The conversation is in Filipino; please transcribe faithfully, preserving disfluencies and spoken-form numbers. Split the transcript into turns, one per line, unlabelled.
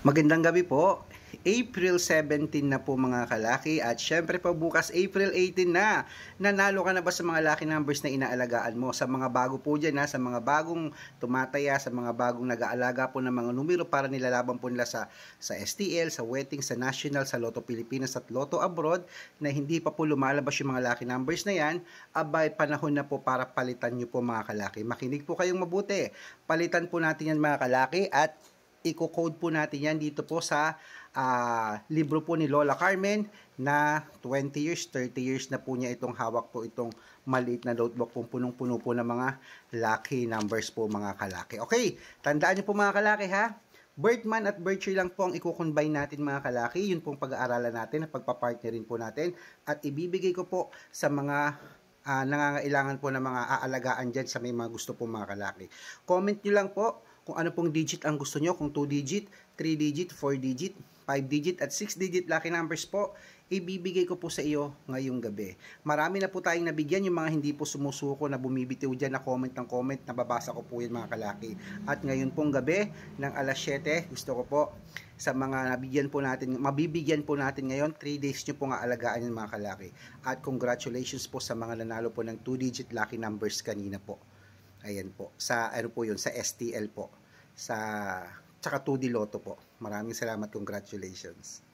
Magandang gabi po. April seventeen na po mga kalaki at syempre po bukas April eighteen na. Nanalo ka na ba sa mga lucky numbers na inaalagaan mo? Sa mga bago po dyan ha, sa mga bagong tumataya, sa mga bagong nag-aalaga po ng mga numero para nilalaban po nila sa, sa S T L, sa Wetting, sa National, sa Lotto Pilipinas at Lotto Abroad na hindi pa po lumalabas yung mga lucky numbers na yan, abay panahon na po para palitan nyo po mga kalaki. Makinig po kayong mabuti. Palitan po natin yan mga kalaki at i-code po natin yan dito po sa uh, libro po ni Lola Carmen na twenty years, thirty years na po niya itong hawak po itong maliit na notebook po punong-puno po ng mga lucky numbers po mga kalaki. Okay, tandaan niyo po mga kalaki ha. Birth month at birth year lang po ang i-combine natin mga kalaki. Yun pong pag-aaralan natin, pagpa-partnerin po natin at ibibigay ko po sa mga uh, nangangailangan po ng mga aalagaan dyan sa may mga gusto po mga kalaki. Comment nyo lang po kung ano pong digit ang gusto nyo, kung two digit, three digit, four digit, five digit at six digit lucky numbers po, ibibigay ko po sa iyo ngayong gabi. Marami na po tayong nabigyan, yung mga hindi po sumusuko na bumibitiw dyan na comment ng comment, nababasa ko po yan mga kalaki. At ngayon pong gabi ng alas siyete, gusto ko po sa mga nabigyan po natin, mabibigyan po natin ngayon, three days nyo po nga alagaan yan mga kalaki. At congratulations po sa mga nanalo po ng two digit lucky numbers kanina po. Ayan po, sa ano po yun, sa S T L po, sa tsaka two D Lotto po. Maraming salamat, congratulations.